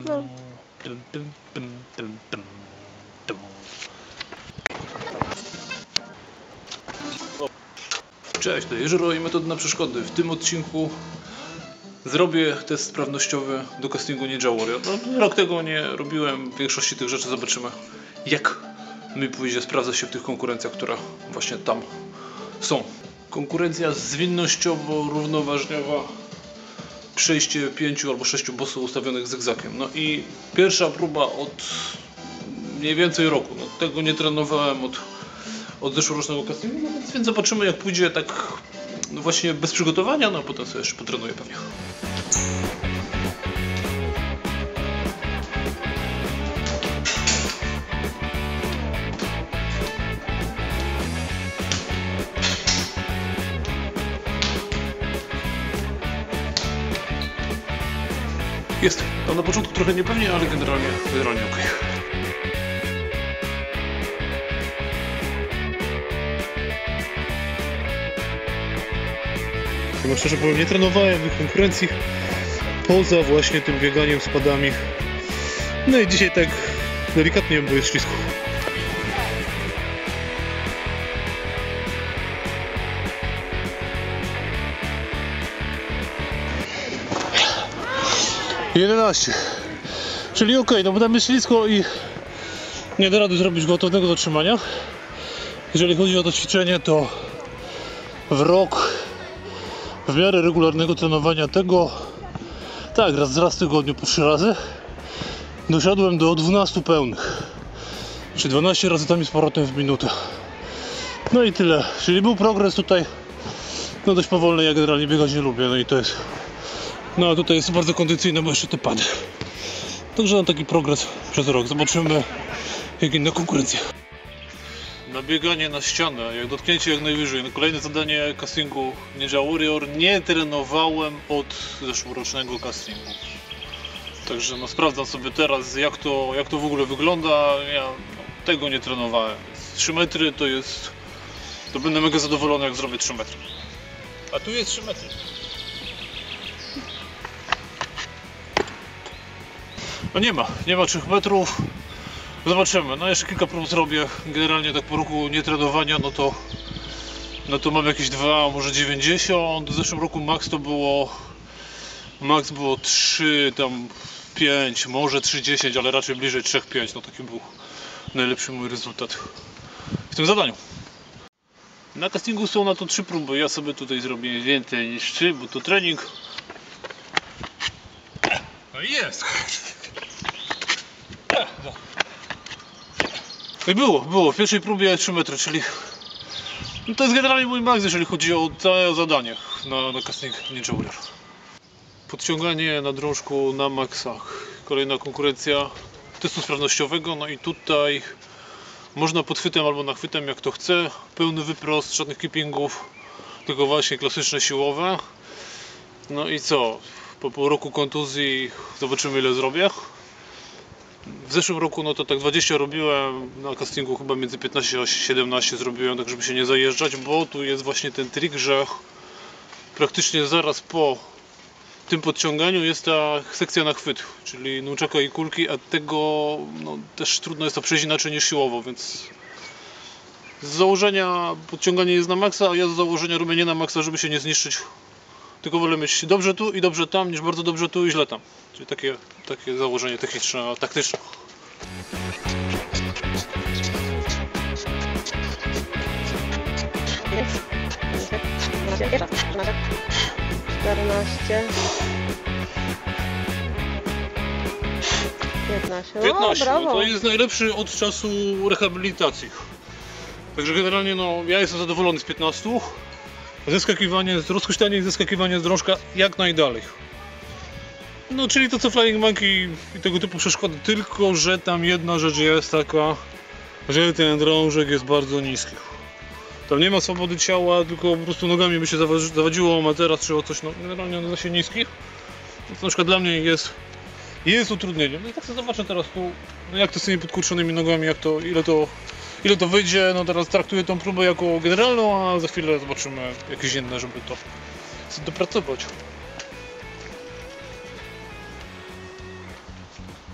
No. Cześć, to Jeżero i metody na przeszkody. W tym odcinku zrobię test sprawnościowy do castingu Ninja Warrior. No, rok tego nie robiłem, w większości tych rzeczy zobaczymy, jak mi pójdzie sprawdzać się w tych konkurencjach, które właśnie tam są. Konkurencja zwinnościowo-równoważniowa, przejście 5 albo 6 bossów ustawionych zygzakiem. No i pierwsza próba od mniej więcej roku. No, tego nie trenowałem od zeszłorocznego castingu, no więc zobaczymy, jak pójdzie tak no właśnie bez przygotowania, no a potem sobie jeszcze potrenuję pewnie. Jest. No na początku trochę niepewnie, ale generalnie ok. No szczerze powiem, nie trenowałem tych konkurencji poza właśnie tym bieganiem z padami. No i dzisiaj tak delikatnie, bo jest ślisko. Jedenaście. Czyli ok, no bo tam jest ślisko i nie da rady zrobić gwałtownego zatrzymania. Jeżeli chodzi o to ćwiczenie, to w rok w miarę regularnego trenowania tego, tak, raz w tygodniu po 3 razy, doszedłem do 12 pełnych. Czyli 12 razy tam i z powrotem w minutę. No i tyle. Czyli był progres tutaj, no dość powolny, ja generalnie biegać nie lubię, no i to jest, no a tutaj jest bardzo kondycyjne, bo jeszcze te pady. Także no taki progres przez rok. Zobaczymy, jak inne konkurencje. Nabieganie na ścianę, jak dotknięcie jak najwyżej. No, kolejne zadanie castingu Ninja Warrior. Nie trenowałem od zeszłorocznego castingu. Także no, sprawdzam sobie teraz, jak to w ogóle wygląda. Ja tego nie trenowałem. 3 metry to będę mega zadowolony, jak zrobię 3 metry. A tu jest 3 metry. No nie ma 3 metrów. Zobaczymy, no jeszcze kilka prób zrobię. Generalnie tak po roku nietrenowania, no to mam jakieś 2, może 90. W zeszłym roku max było 3, tam 5, może 3,10, ale raczej bliżej 3,5. No taki był najlepszy mój rezultat w tym zadaniu. Na castingu są na to 3 próby. Ja sobie tutaj zrobię więcej niż 3, bo to trening. No i jest! I było. W pierwszej próbie 3 metry, czyli no to jest generalnie mój max, jeżeli chodzi o całe zadanie na casting Ninja Warrior. Podciąganie na drążku na maksach. Kolejna konkurencja testu sprawnościowego. No i tutaj można podchwytem albo nachwytem, jak to chce. Pełny wyprost, żadnych keepingów, tylko właśnie klasyczne siłowe. No i co? Po pół roku kontuzji zobaczymy, ile zrobię. W zeszłym roku no to tak 20 robiłem, na castingu chyba między 15 a 17 zrobiłem, tak żeby się nie zajeżdżać, bo tu jest właśnie ten trik, że praktycznie zaraz po tym podciąganiu jest ta sekcja na chwyt, czyli nunchaka i kulki, a tego no, też trudno jest to przejść inaczej niż siłowo, więc z założenia podciąganie jest na maksa, a ja z założenia robię nie na maksa, żeby się nie zniszczyć. Tylko wolę mieć dobrze tu i dobrze tam, niż bardzo dobrze tu i źle tam. Czyli takie założenie techniczne, taktyczne. Jest. 14. 15. 15, brawo. no to jest najlepszy od czasu rehabilitacji. Także generalnie no, ja jestem zadowolony z 15. Rozhuśtanie i zeskakiwanie z drążka jak najdalej. No czyli to co Flying Monkey i tego typu przeszkody, tylko że tam jedna rzecz jest taka, że ten drążek jest bardzo niski. Tam nie ma swobody ciała, tylko po prostu nogami by się zawadziło o materac czy o coś, no generalnie on jest dość niski. Więc na przykład dla mnie jest utrudnieniem. No i tak sobie zobaczę teraz tu, no jak to z tymi podkurczonymi nogami, ile to wyjdzie. No teraz traktuję tą próbę jako generalną, a za chwilę zobaczymy jakieś inne, żeby to dopracować.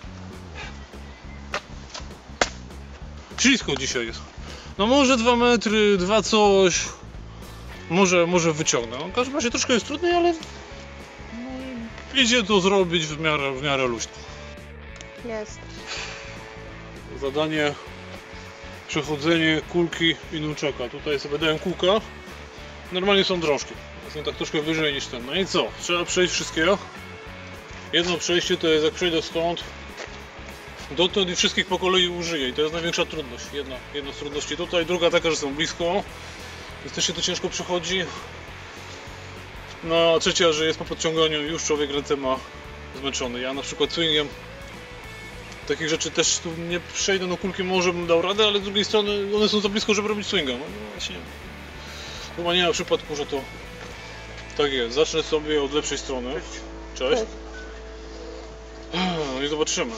Ślisko dzisiaj jest. No może 2 metry, 2 coś. Może wyciągnę. No, w każdym razie troszkę jest trudniej, ale no, idzie to zrobić w miarę luźno. Jest. Zadanie przechodzenie kulki i nunczaka. Tutaj sobie dałem kółka. Normalnie są drążki. Są tak troszkę wyżej niż ten. No i co? Trzeba przejść wszystkiego. Jedno przejście to jest jak przejdę stąd dotąd i wszystkich po kolei użyję. I to jest największa trudność. Jedna z trudności tutaj, druga taka, że są blisko. Więc też się to ciężko przechodzi. No a trzecia, że jest po podciąganiu i już człowiek ręce ma zmęczony. Ja na przykład swingiem takich rzeczy też tu nie przejdę, no kulki może bym dał radę, ale z drugiej strony one są za blisko, żeby robić swinga. No właśnie, chyba nie ma przypadku, że to tak jest. Zacznę sobie od lepszej strony. Cześć. No i zobaczymy.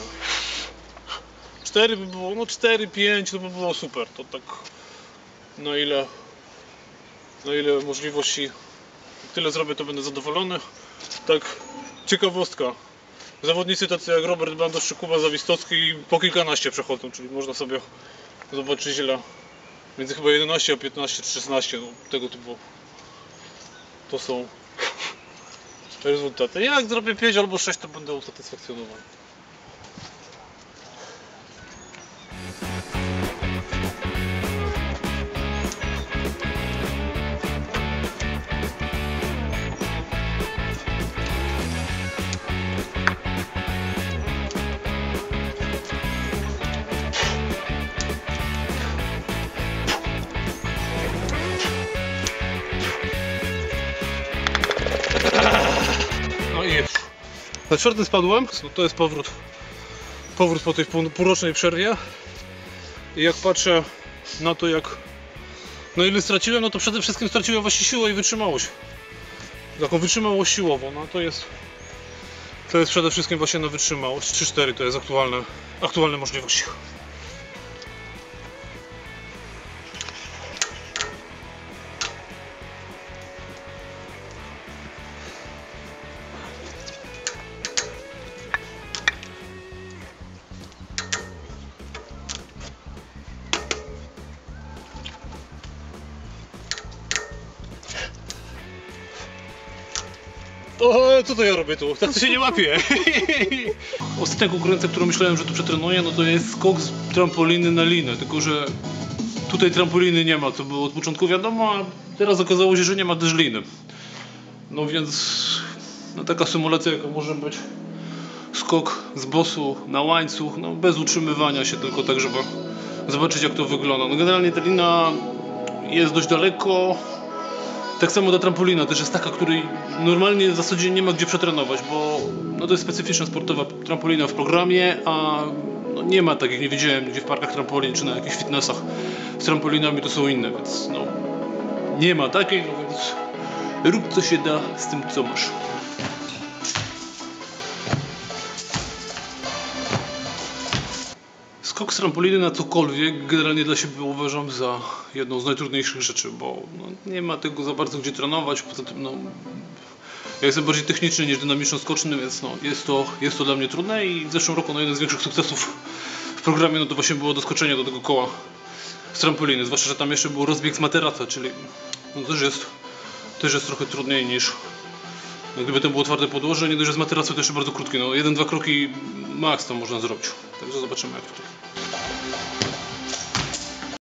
4 by było, no 4, 5 to by było super. To tak na ile możliwości tyle zrobię, to będę zadowolony. Tak, ciekawostka. Zawodnicy tacy jak Robert Bandosz czy Kuba Zawistowski po kilkanaście przechodzą, czyli można sobie zobaczyć ile między chyba 11 a 15 czy 16, no, tego typu to są rezultaty. Jak zrobię 5 albo 6, to będę usatysfakcjonowany. Na 4 spadłem, no to jest powrót po tej półrocznej przerwie. I jak patrzę na to, no ile straciłem, no to przede wszystkim straciłem właśnie siłę i wytrzymałość. Taką wytrzymałość siłową, no to jest przede wszystkim właśnie na wytrzymałość. 3-4 to jest aktualne możliwości. O, co to ja robię tu? Tak to się nie łapie. Ostatnia konkurencja, którą myślałem, że tu przetrenuję, no to jest skok z trampoliny na linę. Tylko że tutaj trampoliny nie ma, co było od początku wiadomo, a teraz okazało się, że nie ma też liny. No więc no taka symulacja, jaka może być skok z bosu na łańcuch, no bez utrzymywania się, tylko tak, żeby zobaczyć, jak to wygląda. No generalnie ta lina jest dość daleko. Tak samo ta trampolina też jest taka, której normalnie w zasadzie nie ma gdzie przetrenować, bo no to jest specyficzna sportowa trampolina w programie, a no nie ma takich, nie widziałem nigdzie w parkach trampolin czy na jakichś fitnessach z trampolinami, to są inne, więc no nie ma takiej, no więc rób co się da z tym, co masz. Skok z trampoliny na cokolwiek generalnie dla siebie uważam za jedną z najtrudniejszych rzeczy, bo no, nie ma tego za bardzo gdzie trenować, poza tym no, ja jestem bardziej techniczny niż dynamiczno-skoczny, więc no, jest to dla mnie trudne i w zeszłym roku no, jeden z większych sukcesów w programie no, to właśnie było doskoczenie do tego koła z trampoliny, zwłaszcza, że tam jeszcze był rozbieg z materaca, czyli no, też jest trochę trudniej niż no, gdyby to było twarde podłoże, nie dość, że z materacu to jeszcze bardzo krótkie, no 1-2 kroki max tam można zrobić, także zobaczymy jak tutaj.